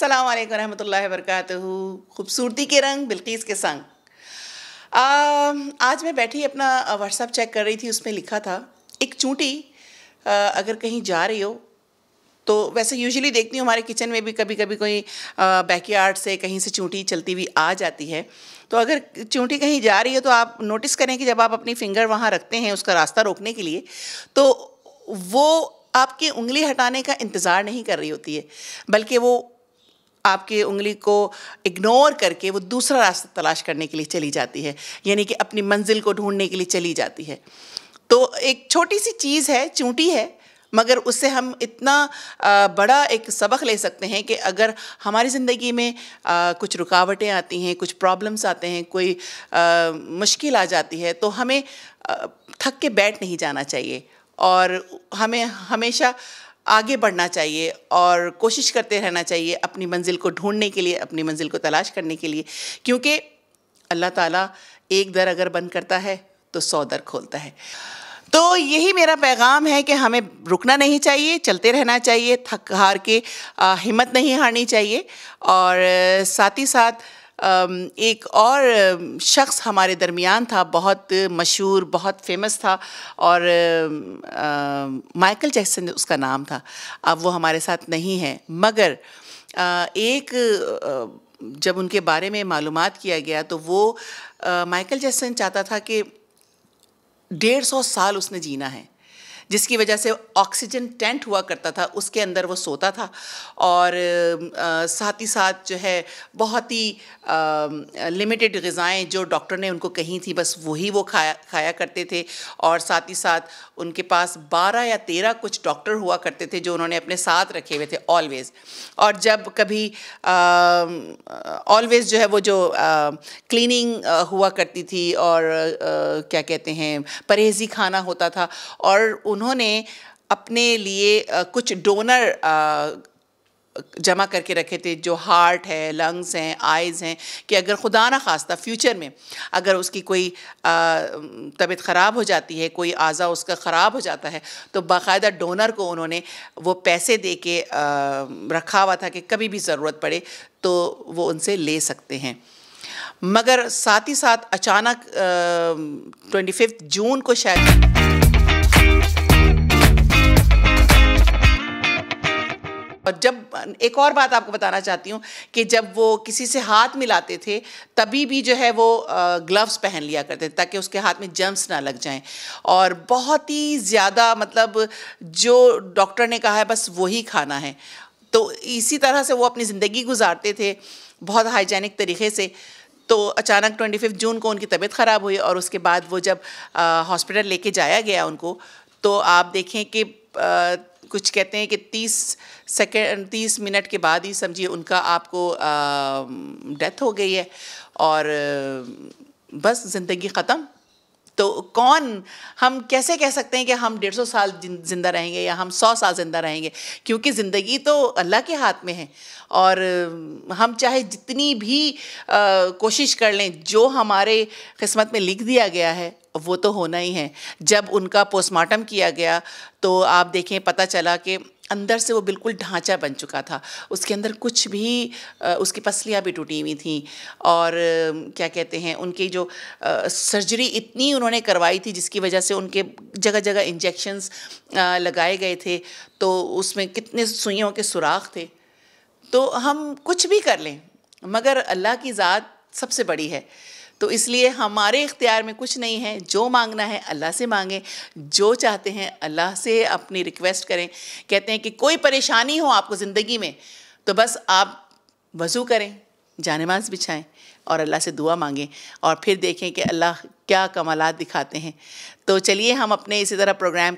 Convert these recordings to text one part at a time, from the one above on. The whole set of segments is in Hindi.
अस्सलाम वालेकुम रहमतुल्लाहि व बरकातहू। खूबसूरती के रंग बिल्कीस के संग। आज मैं बैठी अपना व्हाट्सएप चेक कर रही थी, उसमें लिखा था एक चूंटी अगर कहीं जा रही हो तो वैसे यूजुअली देखती हूँ हमारे किचन में भी कभी कभी कोई बैकयार्ड से कहीं से चूंटी चलती हुई आ जाती है। तो अगर चूंटी कहीं जा रही है तो आप नोटिस करें कि जब आप अपनी फिंगर वहाँ रखते हैं उसका रास्ता रोकने के लिए, तो वो आपकी उंगली हटाने का इंतज़ार नहीं कर रही होती है, बल्कि वो आपकी उंगली को इग्नोर करके वो दूसरा रास्ता तलाश करने के लिए चली जाती है, यानी कि अपनी मंजिल को ढूंढने के लिए चली जाती है। तो एक छोटी सी चीज़ है, चूंटी है, मगर उससे हम इतना बड़ा एक सबक ले सकते हैं कि अगर हमारी ज़िंदगी में कुछ रुकावटें आती हैं, कुछ प्रॉब्लम्स आते हैं, कोई मुश्किल आ जाती है, तो हमें थक के बैठ नहीं जाना चाहिए और हमें हमेशा आगे बढ़ना चाहिए और कोशिश करते रहना चाहिए अपनी मंजिल को ढूंढने के लिए, अपनी मंजिल को तलाश करने के लिए, क्योंकि अल्लाह ताला एक दर अगर बंद करता है तो 100 दर खोलता है। तो यही मेरा पैगाम है कि हमें रुकना नहीं चाहिए, चलते रहना चाहिए, थक हार के हिम्मत नहीं हारनी चाहिए। और साथ ही साथ एक और शख्स हमारे दरमियान था, बहुत मशहूर, बहुत फेमस था, और माइकल जैक्सन उसका नाम था। अब वो हमारे साथ नहीं है, मगर जब उनके बारे में मालूमात किया गया तो वो माइकल जैक्सन चाहता था कि 150 साल उसने जीना है, जिसकी वजह से ऑक्सीजन टेंट हुआ करता था, उसके अंदर वो सोता था। और साथ ही साथ जो है बहुत ही लिमिटेड ग़िज़ाएँ जो डॉक्टर ने उनको कही थी बस वही वो खाया करते थे। और साथ ही साथ उनके पास 12 या 13 कुछ डॉक्टर हुआ करते थे जो उन्होंने अपने साथ रखे हुए थे ऑलवेज़। और जब कभी ऑलवेज़ जो है वो जो क्लीनिंग हुआ करती थी और क्या कहते हैं परहेज़ी खाना होता था, और उन्होंने अपने लिए कुछ डोनर जमा करके रखे थे, जो हार्ट है, लंग्स हैं, आइज़ हैं, कि अगर खुदा न खास्ता फ्यूचर में अगर उसकी कोई तबीयत ख़राब हो जाती है, कोई आज़ा उसका ख़राब हो जाता है, तो बाकायदा डोनर को उन्होंने वो पैसे दे के रखा हुआ था कि कभी भी ज़रूरत पड़े तो वो उनसे ले सकते हैं। मगर साथ ही साथ अचानक 25 जून को शायद और जब एक और बात आपको बताना चाहती हूँ कि जब वो किसी से हाथ मिलाते थे तभी भी जो है वो ग्लव्स पहन लिया करते थे ताकि उसके हाथ में जर्म्स ना लग जाएं। और बहुत ही ज़्यादा मतलब जो डॉक्टर ने कहा है बस वही खाना है, तो इसी तरह से वो अपनी ज़िंदगी गुजारते थे बहुत हाइजीनिक तरीक़े से। तो अचानक 25 जून को उनकी तबीयत ख़राब हुई और उसके बाद वो जब हॉस्पिटल लेके जाया गया उनको, तो आप देखें कि कुछ कहते हैं कि 30 मिनट के बाद ही समझिए उनका आपको डेथ हो गई है और बस ज़िंदगी ख़त्म। तो हम कैसे कह सकते हैं कि हम 150 साल ज़िंदा रहेंगे या हम 100 साल ज़िंदा रहेंगे, क्योंकि ज़िंदगी तो अल्लाह के हाथ में है। और हम चाहे जितनी भी कोशिश कर लें, जो हमारे किस्मत में लिख दिया गया है वो तो होना ही है। जब उनका पोस्टमार्टम किया गया तो आप देखें पता चला कि अंदर से वो बिल्कुल ढांचा बन चुका था, उसके अंदर कुछ भी उसकी पसलियाँ भी टूटी हुई थी। और क्या कहते हैं उनकी जो सर्जरी इतनी उन्होंने करवाई थी जिसकी वजह से उनके जगह जगह इंजेक्शंस लगाए गए थे, तो उसमें कितने सुइयों के सुराख थे। तो हम कुछ भी कर लें मगर अल्लाह की ज़ात सबसे बड़ी है, तो इसलिए हमारे इख्तियार में कुछ नहीं है। जो मांगना है अल्लाह से मांगें, जो चाहते हैं अल्लाह से अपनी रिक्वेस्ट करें। कहते हैं कि कोई परेशानी हो आपको ज़िंदगी में तो बस आप वज़ू करें, जानेमाज़ बिछाएं और अल्लाह से दुआ मांगें और फिर देखें कि अल्लाह क्या कमालात दिखाते हैं। तो चलिए हम अपने इसी तरह प्रोग्राम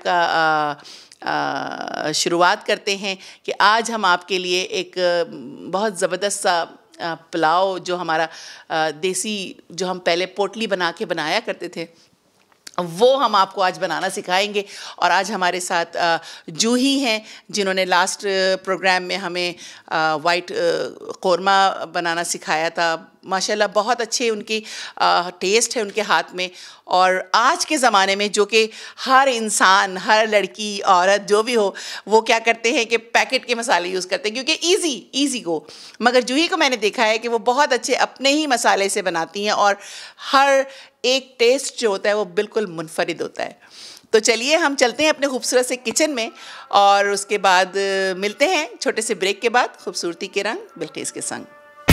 का शुरुआत करते हैं कि आज हम आपके लिए एक बहुत ज़बरदस्त सा पुलाव, जो हमारा देसी, जो हम पहले पोटली बना के बनाया करते थे, वो हम आपको आज बनाना सिखाएंगे। और आज हमारे साथ जूही हैं, जिन्होंने लास्ट प्रोग्राम में हमें वाइट कौरमा बनाना सिखाया था। माशाल्लाह बहुत अच्छे उनकी टेस्ट है उनके हाथ में। और आज के ज़माने में जो कि हर इंसान, हर लड़की, औरत जो भी हो, वो क्या करते हैं कि पैकेट के मसाले यूज़ करते हैं क्योंकि ईज़ी को। मगर जूही को मैंने देखा है कि वो बहुत अच्छे अपने ही मसाले से बनाती हैं और हर एक टेस्ट जो होता है वो बिल्कुल मुनफरिद होता है। तो चलिए हम चलते हैं अपने खूबसूरत से किचन में और उसके बाद मिलते हैं छोटे से ब्रेक के बाद खूबसूरती के रंग बिल्किस के संग।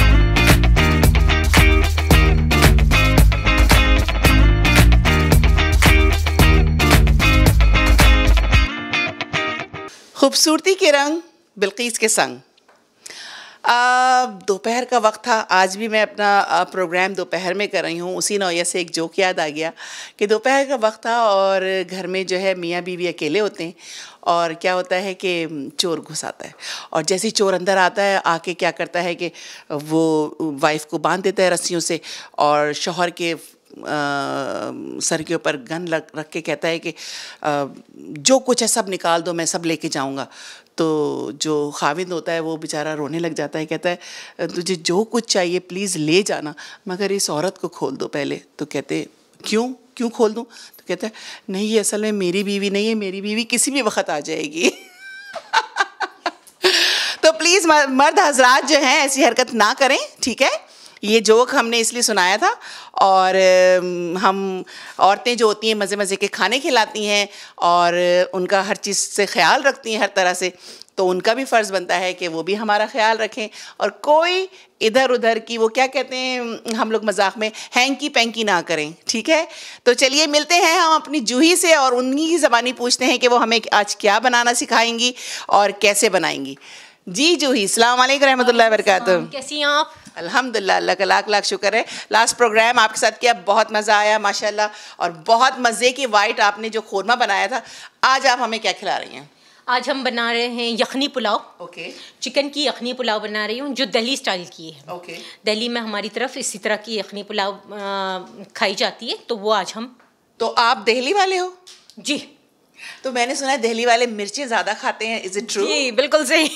खूबसूरती के रंग बिल्किस के संग। दोपहर का वक्त था। आज भी मैं अपना प्रोग्राम दोपहर में कर रही हूँ। उसी नौया से एक जोक याद आ गया कि दोपहर का वक्त था और घर में जो है मियाँ बीवी अकेले होते हैं और क्या होता है कि चोर घुस आता है। और जैसे ही चोर अंदर आता है आके क्या करता है कि वो वाइफ को बांध देता है रस्सियों से और शौहर के सर के ऊपर गन रख के कहता है कि जो कुछ है सब निकाल दो, मैं सब लेके जाऊंगा। तो जो खाविंद होता है वो बेचारा रोने लग जाता है, कहता है तुझे जो कुछ चाहिए प्लीज़ ले जाना, मगर इस औरत को खोल दो पहले। तो कहते क्यों खोल दूँ? तो कहता है नहीं, ये असल में मेरी बीवी नहीं है, मेरी बीवी किसी भी वक्त आ जाएगी। तो प्लीज़ मर्द हजरात जो हैं ऐसी हरकत ना करें, ठीक है। ये जोक हमने इसलिए सुनाया था। और हम औरतें जो होती हैं मज़े मज़े के खाने खिलाती हैं और उनका हर चीज़ से ख्याल रखती हैं हर तरह से, तो उनका भी फ़र्ज़ बनता है कि वो भी हमारा ख्याल रखें और कोई इधर उधर की, वो क्या कहते हैं हम लोग मजाक में, हैंकी पैंकी ना करें, ठीक है। तो चलिए मिलते हैं हम अपनी जूही से और उन्हीं की ज़बानी पूछते हैं कि वो हमें आज क्या बनाना सिखाएंगी और कैसे बनाएंगी। जी जूही, अस्सलाम वालेकुम रहमतुल्लाहि व बरकातुहू। कैसी हैं आप? अल्हम्दुलिल्लाह, अल्लाह का लाख लाख शुक्र है। लास्ट प्रोग्राम आपके साथ किया, बहुत मज़ा आया माशाल्लाह, और बहुत मज़े की वाइट आपने जो खोरमा बनाया था। आज आप हमें क्या खिला रही हैं? आज हम बना रहे हैं यखनी पुलाव। ओके। चिकन की यखनी पुलाव बना रही हूँ जो दिल्ली स्टाइल की है। ओके। दिल्ली में हमारी तरफ इसी तरह की यखनी पुलाव खाई जाती है, तो वो आज हम। तो आप दिल्ली वाले हो? जी। तो मैंने सुना है दिल्ली वाले मिर्चें ज़्यादा खाते हैं, इज़ इट ट्रू? जी बिल्कुल सही।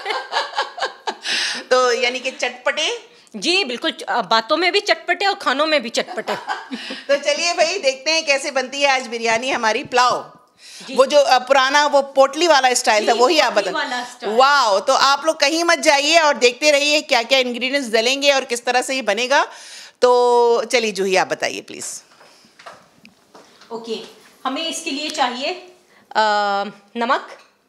तो यानी कि चटपटे? जी बिल्कुल, बातों में भी चटपटे और खानों में भी चटपटे। तो चलिए भाई देखते हैं कैसे बनती है आज बिरयानी हमारी। पुलाव, वो जो पुराना वो पोटली वाला स्टाइल था वही आप बता। वाह, तो आप लोग कहीं मत जाइए और देखते रहिए क्या क्या इंग्रेडिएंट्स डलेंगे और किस तरह से ये बनेगा। तो चलिए जूही आप बताइए प्लीज़। ओके, हमें इसके लिए चाहिए नमक,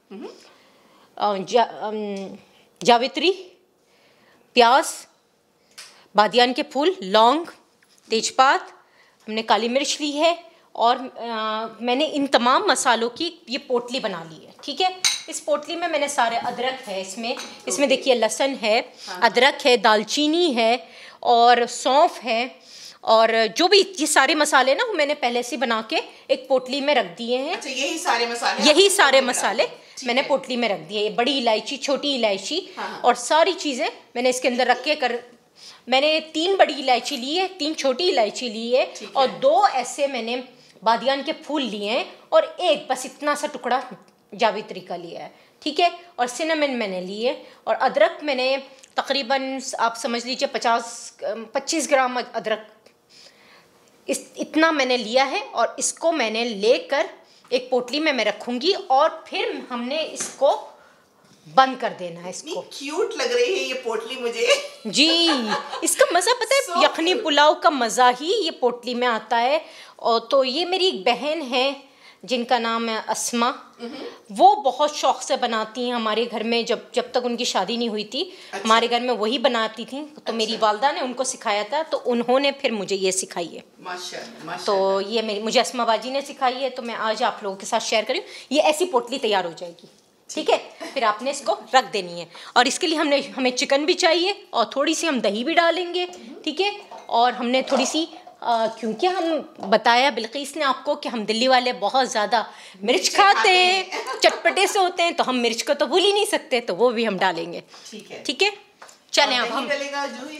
जावित्री, प्याज, बादियान के फूल, लौंग, तेजपात, हमने काली मिर्च ली है और मैंने इन तमाम मसालों की ये पोटली बना ली है, ठीक है। इस पोटली में मैंने सारे, अदरक है इसमें देखिए, लहसुन है, अदरक है, दालचीनी है और सौंफ है, और जो भी ये सारे मसाले ना वो मैंने पहले से बना के एक पोटली में रख दिए हैं। अच्छा, यही सारे मसाले मैंने पोटली में रख दिए। बड़ी इलायची, छोटी इलायची और सारी चीज़ें मैंने इसके अंदर रख के मैंने 3 बड़ी इलायची ली है, 3 छोटी इलायची ली है और 2 ऐसे मैंने बादियान के फूल लिए हैं और एक बस इतना सा टुकड़ा जावित्री का लिया है, ठीक है। और सिनेमन मैंने लिए और अदरक मैंने तकरीबन आप समझ लीजिए 25 ग्राम अदरक इतना मैंने लिया है और इसको मैंने लेकर एक पोटली में मैं रखूंगी और फिर हमने इसको बंद कर देना है। इसको क्यूट लग रही है ये पोटली मुझे। जी, इसका मज़ा पता है, यखनी पुलाव का मज़ा ही ये पोटली में आता है। और तो ये मेरी एक बहन है जिनका नाम है अस्मा, वो बहुत शौक़ से बनाती हैं हमारे घर में। जब तक उनकी शादी नहीं हुई थी, अच्छा, हमारे घर में वही बनाती थी। तो अच्छा, मेरी वालदा ने उनको सिखाया था, तो उन्होंने फिर मुझे ये सिखाई है। माशाअल्लाह। तो ये मुझे अस्मा बाजी ने सिखाई है, तो मैं आज आप लोगों के साथ शेयर करूँ। ये ऐसी पोटली तैयार हो जाएगी, ठीक है। फिर आपने इसको रख देनी है और इसके लिए हमें चिकन भी चाहिए और थोड़ी सी हम दही भी डालेंगे, ठीक है। और हमने थोड़ी सी क्योंकि हम बताया बिल्किस ने आपको कि हम दिल्ली वाले बहुत ज़्यादा मिर्च खाते हैं, चटपटे से होते हैं, तो हम मिर्च को तो भूल ही नहीं सकते, तो वो भी हम डालेंगे, ठीक है। चलें अब हम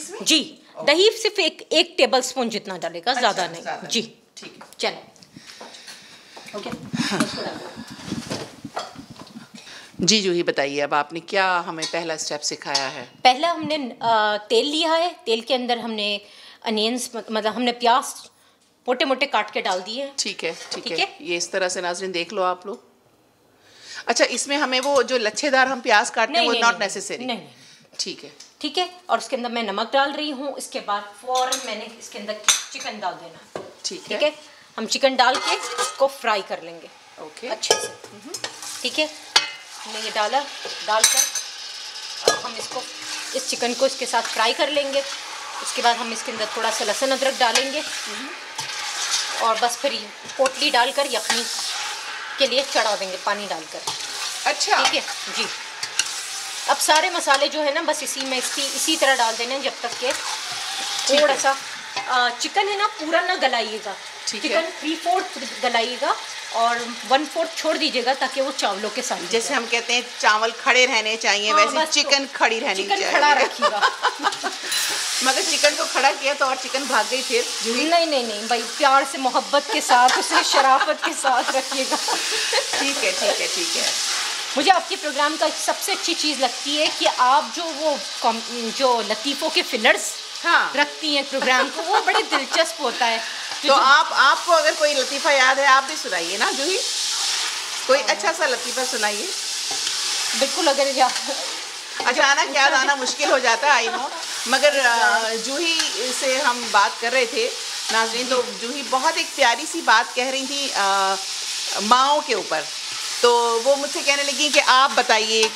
जी, दही सिर्फ एक टेबल स्पून जितना डालेगा, ज़्यादा नहीं। जी ठीक है, चलें। ओके। जी जूही बताइए, अब आपने क्या हमें पहला स्टेप सिखाया है? पहला हमने तेल लिया है, तेल के अंदर हमने अनियंस मतलब हमने प्याज मोटे मोटे काट के डाल दिए हैं। ठीक है, ठीक है, ये इस तरह से नाज़रीन देख लो आप लोग। अच्छा, इसमें हमें वो जो लच्छेदार हम प्याज काटते हैं वो नॉट नेसेसरी? नहीं, ठीक है, ठीक है। और उसके अंदर मैं नमक डाल रही हूँ। इसके बाद फौरन मैंने इसके अंदर चिकन डाल देना। ठीक है, हम चिकन डाल के इसको फ्राई कर लेंगे ओके अच्छे से। ठीक है, हमने ये डालकर अब हम इसको इस चिकन को इसके साथ फ्राई कर लेंगे। उसके बाद हम इसके अंदर थोड़ा सा लहसुन अदरक डालेंगे और बस फिर पोटली डालकर यखनी के लिए चढ़ा देंगे पानी डालकर। अच्छा, ठीक है जी। अब सारे मसाले जो है ना बस इसी तरह डाल देना जब तक के थोड़ा सा चिकन है ना पूरा ना गलाइएगा। चिकन 3/4 गलाइएगा और 1/4 छोड़ दीजिएगा ताकि वो चावलों के साथ, जैसे हम कहते हैं चावल खड़े रहने चाहिए, वैसे चिकन खड़ी रहनी चाहिए। चिकन खड़ा रखिएगा। मगर चिकन को खड़ा किया तो और चिकन भाग गई फिर? नहीं भाई, प्यार से मोहब्बत के साथ उसे शराफत के साथ रखिएगा। ठीक है, ठीक है, ठीक है। मुझे आपके प्रोग्राम का सबसे अच्छी चीज़ लगती है कि आप जो लतीफ़ों के फिलर्स रखती हैं प्रोग्राम को, वो बड़े दिलचस्प होता है। तो आपको अगर कोई लतीफ़ा याद है आप भी सुनाइए ना जूही, कोई अच्छा सा लतीफ़ा सुनाइए। बिल्कुल, अगर अचानक याद आना मुश्किल हो जाता है, आई नो, मगर जूही से हम बात कर रहे थे नाज़रीन, तो जूही बहुत एक प्यारी सी बात कह रही थी माँओं के ऊपर। तो वो मुझसे कहने लगी कि आप बताइए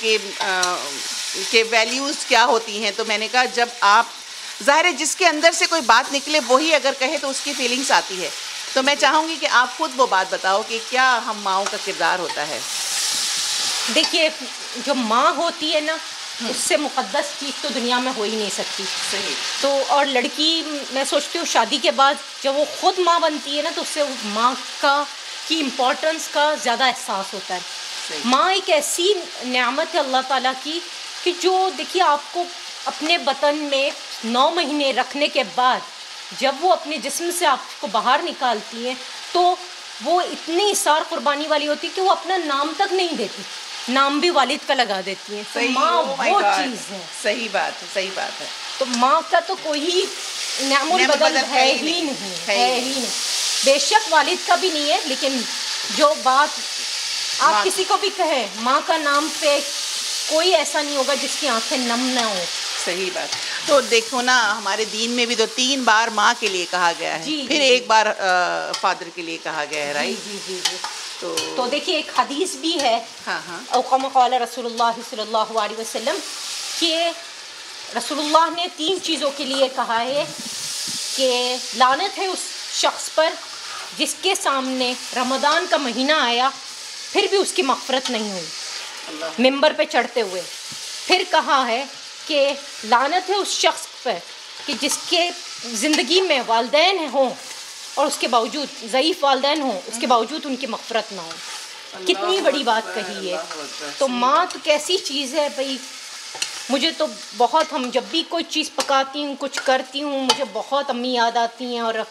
कि वैल्यूज़ क्या होती हैं। तो मैंने कहा जब आप, ज़ाहिर है जिसके अंदर से कोई बात निकले वही अगर कहे तो उसकी फीलिंग्स आती है। तो मैं चाहूँगी कि आप खुद वो बात बताओ कि क्या हम माँओं का किरदार होता है। देखिए, जो माँ होती है ना उससे मुक़द्दस चीज़ तो दुनिया में हो ही नहीं सकती। सही। तो और लड़की, मैं सोचती हूँ शादी के बाद जब वो खुद माँ बनती है ना तो उससे माँ की इम्पोर्टेंस का ज़्यादा एहसास होता है। माँ एक ऐसी नेमत है अल्लाह ताला की कि जो देखिए आपको अपने बतन में 9 महीने रखने के बाद जब वो अपने जिस्म से आपको बाहर निकालती हैं तो वो इतनी इसार कुर्बानी वाली होती है कि वो अपना नाम तक नहीं देती, नाम भी वालिद का लगा देती हैं। तो माँ वो चीज़ है। सही बात है, सही बात है। तो माँ का तो कोई नेमुल बदल है ही नहीं। बेशक वालिद का भी नहीं है, लेकिन जो बात आप किसी को भी कहें माँ का नाम पे कोई ऐसा नहीं होगा जिसकी आंखें नम ना हो। सही बात। तो देखो ना, हमारे दीन में भी तो 3 बार माँ के लिए कहा गया है, फिर 1 बार फादर के लिए कहा गया है, राइट? जी। तो देखिए एक हदीस भी है, क़ाल रसूलुल्लाह सल्लल्लाहु अलैहि वसल्लम कि रसूलुल्लाह ने 3 चीज़ों के लिए कहा है कि लानत है उस शख्स पर जिसके सामने रमज़ान का महीना आया फिर भी उसकी मग़फ़िरत नहीं हुई मिंबर पे चढ़ते हुए। फिर कहा है कि लानत है उस शख्स पर कि जिसके ज़िंदगी में वालिदैन हों और उसके बावजूद ज़ईफ़ वालिदैन हों, उसके बावजूद उनकी मग़फ़िरत ना हो। कितनी बड़ी बात कही है। तो माँ तो कैसी चीज़ है भाई। मुझे तो बहुत, हम जब भी कोई चीज़ पकाती हूँ, कुछ करती हूँ, मुझे बहुत अम्मी याद आती हैं और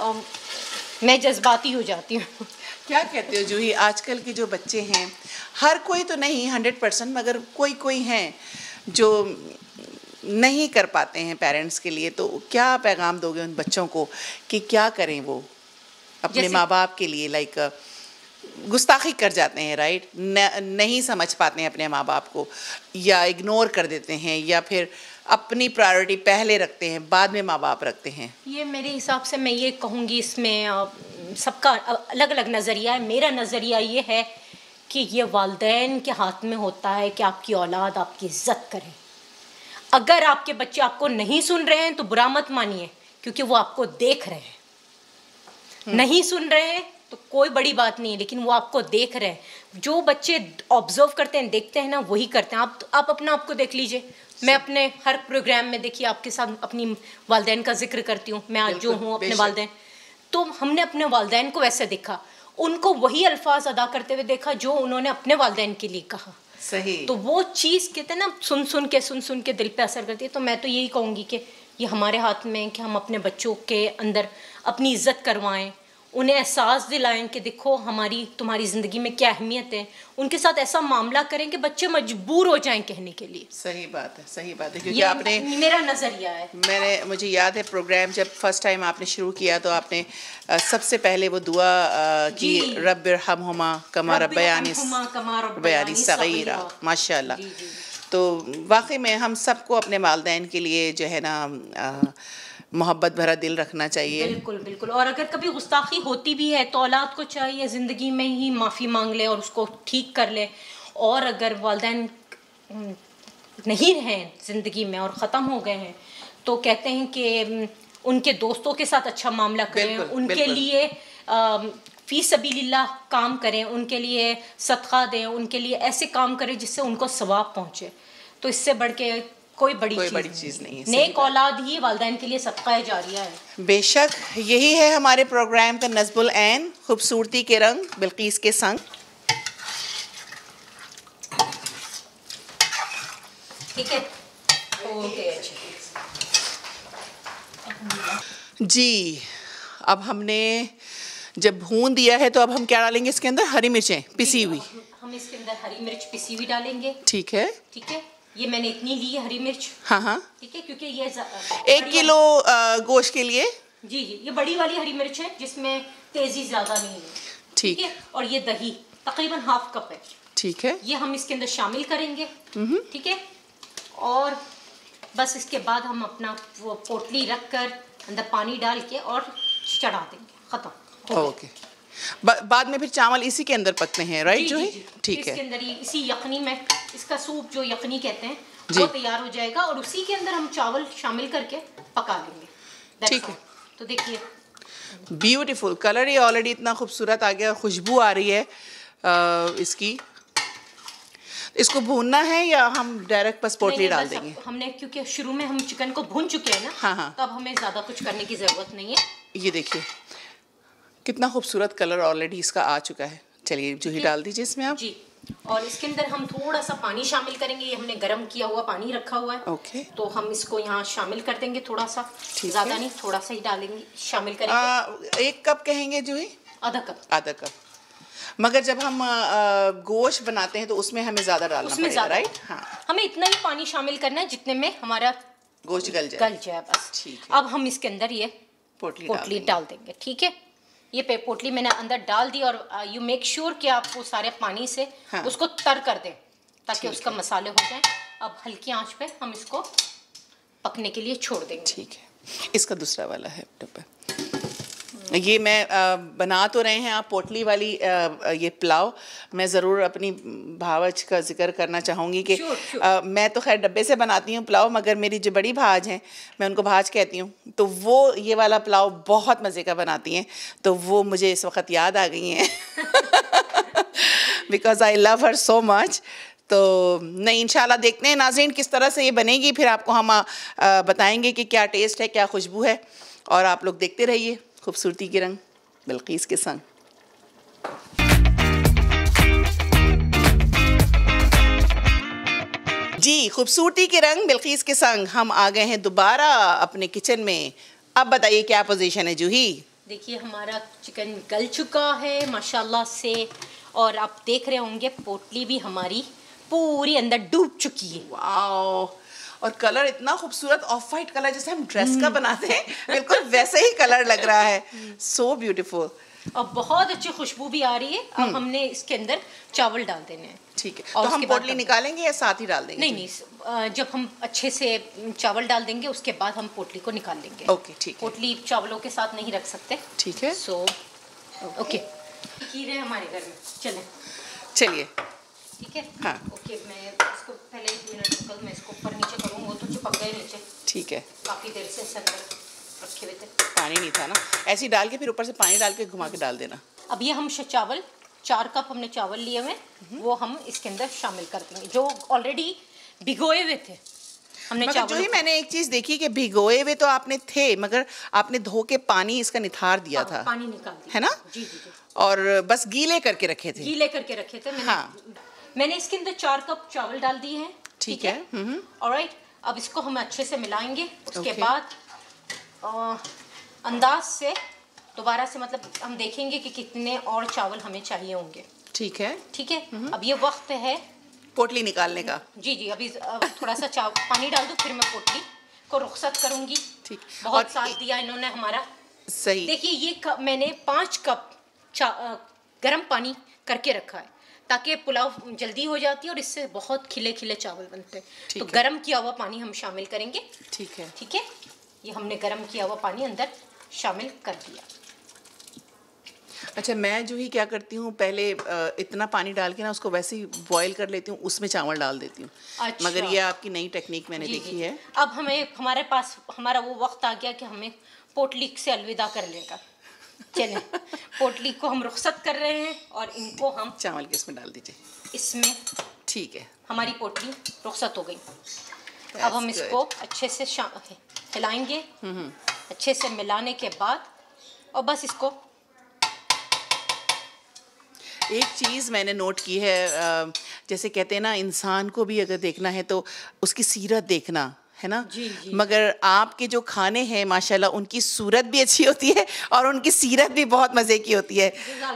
मैं जज्बाती हो जाती हूँ। क्या कहते हो जूही, आजकल के जो बच्चे हैं, हर कोई तो नहीं 100%, मगर कोई हैं जो नहीं कर पाते हैं पेरेंट्स के लिए, तो क्या पैगाम दोगे उन बच्चों को कि क्या करें वो अपने माँ बाप के लिए? लाइक गुस्ताखी कर जाते हैं, राइट? नहीं समझ पाते हैं अपने माँ बाप को, या इग्नोर कर देते हैं, या फिर अपनी प्रायोरिटी पहले रखते हैं, बाद में माँ बाप रखते हैं। ये मेरे हिसाब से मैं ये कहूँगी, इसमें सबका अलग अलग नज़रिया है। मेरा नज़रिया ये है कि ये वालिदैन के हाथ में होता है कि आपकी औलाद आपकी इज़्ज़त करे। अगर आपके बच्चे आपको नहीं सुन रहे हैं तो बुरा मत मानिए, क्योंकि वो आपको देख रहे हैं। नहीं सुन रहे हैं तो कोई बड़ी बात नहीं है, लेकिन वो आपको देख रहे हैं। जो बच्चे ऑब्जर्व करते हैं, देखते हैं ना, वही करते हैं। आप अपना आपको देख लीजिए। मैं अपने हर प्रोग्राम में देखिए आपके साथ अपनी वालिदैन का जिक्र करती हूँ। मैं आज जो हूँ अपने वालिदैन, तो हमने अपने वालिदैन को वैसे देखा, उनको वही अल्फाज अदा करते हुए देखा जो उन्होंने अपने वालिदैन के लिए कहा। सही। तो वो चीज़ कहते हैं ना, सुन सुन के दिल पे असर करती है। तो मैं तो यही कहूँगी कि ये हमारे हाथ में है कि हम अपने बच्चों के अंदर अपनी इज़्ज़त करवाएं, उन्हें एहसास दिलाएं कि देखो तुम्हारी ज़िंदगी में क्या अहमियत है। उनके साथ ऐसा मामला करें कि बच्चे मजबूर हो जाएं कहने के लिए। सही बात है, सही बात है, क्योंकि ये आपने, मेरा नज़रिया है। मुझे याद है प्रोग्राम जब फर्स्ट टाइम आपने शुरू किया तो आपने सबसे पहले वो दुआ की, रब्बिरहमहुमा कमा रब्बयानी सगीरा। माशाल्लाह। तो वाकई में हम सबको अपने वालिदैन के लिए जो है ना मोहब्बत भरा दिल रखना चाहिए। बिल्कुल बिल्कुल। और अगर कभी गुस्ताखी होती भी है तो औलाद को चाहिए ज़िंदगी में ही माफ़ी मांग ले और उसको ठीक कर ले। और अगर वालिदैन नहीं हैं ज़िंदगी में और ख़त्म हो गए हैं तो कहते हैं कि उनके दोस्तों के साथ अच्छा मामला करें, उनके लिए फ़ी सबीलिल्लाह काम करें, उनके लिए सदका दें, उनके लिए ऐसे काम करें जिससे उनको सवाब पहुँचे। तो इससे बढ़ के कोई बड़ी चीज़ नहीं है। नेक औलाद ही वालिदैन के लिए सदका जारिया है। बेशक यही है हमारे प्रोग्राम का नज़्बुल ऐन, खूबसूरती के रंग बिल्कीस के संग। ठीक है, ओके जी। अब हमने जब भून दिया है तो अब हम क्या डालेंगे इसके अंदर? हरी मिर्चें पिसी हुई। हम इसके अंदर हरी मिर्च पिसी हुई डालेंगे। ठीक है, ठीक है। ये मैंने इतनी ली है हरी मिर्च। हाँ हाँ, ठीक है, क्योंकि ये 1 किलो गोश्त के लिए। जी जी, ये बड़ी वाली हरी मिर्च है जिसमें तेजी ज्यादा नहीं है। ठीक है। और ये दही तकरीबन ½ कप है। ठीक है, ये हम इसके अंदर शामिल करेंगे। ठीक है। और बस इसके बाद हम अपना वो पोटली रख कर अंदर पानी डाल के और चढ़ा देंगे, खत्म। ओके। बाद में फिर चावल इसी के अंदर पकते हैं, राइट जो है? ठीक है। इसके अंदर ही इसी यखनी में, इसका सूप जो यखनी कहते हैं वो तैयार हो जाएगा और उसी के अंदर हम चावल शामिल करके पका लेंगे। ठीक है। तो देखिए ब्यूटीफुल कलर ही ऑलरेडी इतना खूबसूरत आ गया, खुशबू आ रही है इसकी। इसको भूनना है या हम डायरेक्ट बस पोटली डाल देंगे? हमने क्योंकि शुरू में हम चिकन को भून चुके हैं ना। हाँ हाँ। तो अब हमें ज़्यादा कुछ करने की ज़रूरत नहीं है। ये देखिए कितना खूबसूरत कलर ऑलरेडी इसका आ चुका है। चलिए जूही डाल दीजिए इसमें आप। जी। और इसके अंदर हम थोड़ा सा पानी शामिल करेंगे। ये हमने गर्म किया हुआ पानी रखा हुआ है। ओके। तो हम इसको यहाँ शामिल कर देंगे थोड़ा सा, ज़्यादा नहीं, थोड़ा सा ही डालेंगे, शामिल करेंगे। 1 कप कहेंगे जूही? आधा कप। आधा कप। मगर जब हम गोश्त बनाते हैं तो उसमें हमें ज़्यादा डालना पड़ेगा, राइट? हाँ, हमें इतना ही पानी शामिल करना है जितने में हमारा गोश्त गल जाए बस। ठीक है। अब हम इसके अंदर ये पोटली डाल देंगे। ठीक है। ये पोटली मैंने अंदर डाल दी और यू मेक श्योर कि आप वो सारे पानी से उसको तर कर दें ताकि उसका मसाले हो जाए। अब हल्की आंच पे हम इसको पकने के लिए छोड़ देंगे। ठीक है। इसका दूसरा वाला है डब्बा। ये मैं बना तो रहे हैं आप पोटली वाली ये पुलाव। मैं ज़रूर अपनी भावज का जिक्र करना चाहूँगी कि मैं तो खैर डब्बे से बनाती हूँ पुलाव, मगर मेरी जो बड़ी भाज हैं, मैं उनको भाज कहती हूँ, तो वो ये वाला पुलाव बहुत मज़े का बनाती हैं। तो वो मुझे इस वक्त याद आ गई हैं because I love her so much. तो नहीं, इंशाल्लाह देखते हैं नाज़रीन किस तरह से ये बनेगी, फिर आपको हम बताएंगे कि क्या टेस्ट है, क्या खुशबू है। और आप लोग देखते रहिए खूबसूरती के रंग बिल्कीस के संग। जी, खूबसूरती के रंग बिल्कीस के संग हम आ गए हैं दोबारा अपने किचन में। अब बताइए क्या पोजीशन है जूही? देखिए हमारा चिकन गल चुका है माशाल्लाह से, और आप देख रहे होंगे पोटली भी हमारी पूरी अंदर डूब चुकी है। वाओ, और कलर इतना खूबसूरत ऑफ वाइट कलर जैसे हम ड्रेस का बनाते हैं, बिल्कुल वैसे ही कलर लग रहा है। So beautiful. और बहुत अच्छी खुशबू भी आ रही है। अब हमने इसके अंदर चावल डाल देने हैं। ठीक है। तो हम पोटली निकालेंगे या साथ ही डाल देंगे? नहीं नहीं, जब हम अच्छे से चावल डाल देंगे उसके बाद हम पोटली को निकाल लेंगे। ओके ठीक है। पोटली चावलों के साथ नहीं रख सकते। ठीक है। So okay. खीर है हमारे घर में, चलिए। ठीक है। हाँ। ओके, मैं इसको पहले 1 मिनट रुक, मैं इसको ऊपर नीचे करूँ, वो तो चिपक गए नीचे। ठीक है। काफ़ी देर से अंदर रखे हुए थे, पानी नहीं था ना, ऐसे ही डाल के फिर ऊपर से पानी डाल के घुमा के डाल देना। अब ये हम चावल 4 कप हमने चावल लिए हुए, वो हम इसके अंदर शामिल कर देंगे जो ऑलरेडी भिगोए हुए थे हमने चावल। जो ही मैंने एक चीज़ देखी कि भिगोए हुए तो आपने थे, मगर आपने धो के पानी इसका निथार दिया था, पानी निकाल दिया है ना? जी जी जी। और बस गीले करके रखे थे। गीले करके रखे थे मैंने। हाँ। मैंने इसके अंदर 4 कप चावल डाल दिए हैं। ठीक है। ऑलराइट, अब इसको हम अच्छे से मिलाएंगे। उसके बाद अंदाज से दोबारा से मतलब हम देखेंगे कि कितने और चावल हमें चाहिए होंगे। ठीक है। ठीक है, अब ये वक्त है पोटली निकालने का। जी जी, अभी थोड़ा सा पानी डाल दूँ, फिर मैं पोटली को रुखसत करूँगी। ठीक, बहुत साथ दिया इन्होंने हमारा। सही। देखिए ये मैंने 5 कप गर्म पानी करके रखा है ताकि पुलाव जल्दी हो जाती है और इससे बहुत खिले खिले चावल बनते हैं। तो गर्म किया हुआ पानी हम शामिल करेंगे। ठीक है। ठीक है, ये हमने गर्म किया हुआ पानी अंदर शामिल कर दिया। अच्छा, मैं जो ही क्या करती हूँ, पहले इतना पानी डाल के ना उसको वैसे ही बॉईल कर लेती हूँ, उसमें चावल डाल देती हूँ। अच्छा। मगर ये आपकी नई टेक्निक मैंने देखी है। अब हमारे पास हमारा वो वक्त आ गया कि हमें पोटली से अलविदा कर लेगा। चलें, पोटली को हम रुखसत कर रहे हैं और इनको हम चावल के इसमें डाल दीजिए। इसमें। ठीक है, हमारी पोटली रुखसत हो गई। अब हम इसको अच्छे से हिलाएंगे, अच्छे से मिलाने के बाद, और बस इसको। एक चीज़ मैंने नोट की है, जैसे कहते हैं ना, इंसान को भी अगर देखना है तो उसकी सीरत देखना है ना। जी जी। मगर आपके जो खाने हैं माशाल्लाह, उनकी सूरत भी अच्छी होती है और उनकी सीरत भी बहुत मज़े की होती है।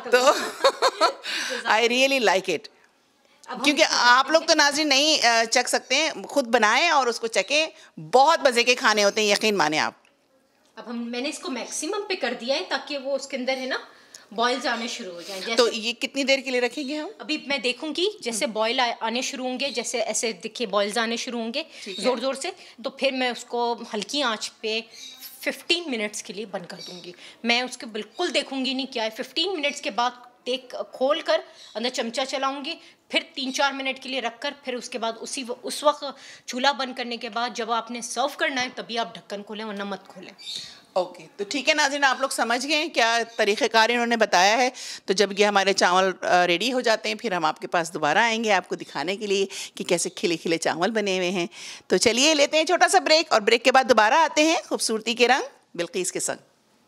तो आई रियली लाइक इट। क्योंकि आप लोग तो नाज़रीन नहीं चख सकते हैं, खुद बनाएं और उसको चखें, बहुत मज़े के खाने होते हैं, यकीन माने आप। अब मैंने इसको मैक्सिमम पे कर दिया है ताकि वो उसके अंदर है ना बॉयल्स आने शुरू हो जाएं। तो ये कितनी देर के लिए रखेंगे हम? अभी मैं देखूंगी जैसे बॉयल आने शुरू होंगे, जैसे ऐसे देखिए बॉयल्स आने शुरू होंगे ज़ोर ज़ोर से, तो फिर मैं उसको हल्की आंच पे 15 मिनट्स के लिए बंद कर दूंगी। मैं उसके बिल्कुल देखूंगी नहीं क्या है। 15 मिनट्स के बाद खोल कर अंदर चमचा चलाऊंगी, फिर 3-4 मिनट के लिए रखकर, फिर उसके बाद उस वक्त चूल्हा बंद करने के बाद जब आपने सर्व करना है तभी आप ढक्कन खोलें, वरना मत खोलें। ओके, तो ठीक है नाज़रीन, आप लोग समझ गए क्या तरीक़ेकार इन्होंने बताया है। तो जब ये हमारे चावल रेडी हो जाते हैं, फिर हम आपके पास दोबारा आएंगे आपको दिखाने के लिए कि कैसे खिले खिले चावल बने हुए हैं। तो चलिए लेते हैं छोटा सा ब्रेक, और ब्रेक के बाद दोबारा आते हैं खूबसूरती के रंग बिल्कीस के संग।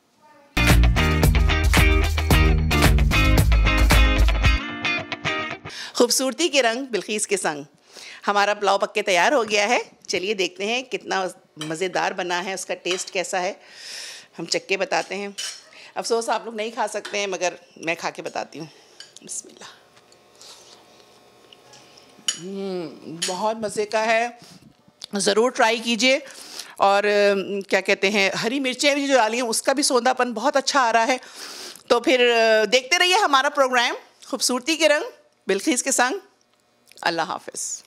खूबसूरती के रंग बिल्कीस के संग। हमारा पुलाव पक के तैयार हो गया है। चलिए देखते हैं कितना मज़ेदार बना है, उसका टेस्ट कैसा है, हम चख के बताते हैं। अफसोस आप लोग नहीं खा सकते हैं, मगर मैं खा के बताती हूँ। बिस्मिल्लाह। बहुत मज़े का है, ज़रूर ट्राई कीजिए। और क्या कहते हैं, हरी मिर्चें भी जो डाली हैं उसका भी सौंधापन बहुत अच्छा आ रहा है। तो फिर देखते रहिए हमारा प्रोग्राम खूबसूरती के रंग बिल्कीस के संग। अल्लाह हाफ़िज़।